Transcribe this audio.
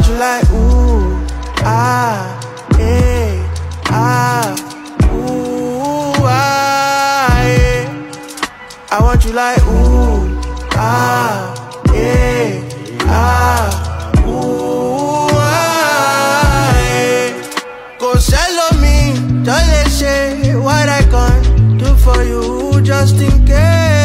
you like ooh, ah, eh, ah, ooh, ah, eh. I want you like ooh, ah, eh, ah, ooh, ah, eh. Go sell me, don't let say what I can do for you just in case.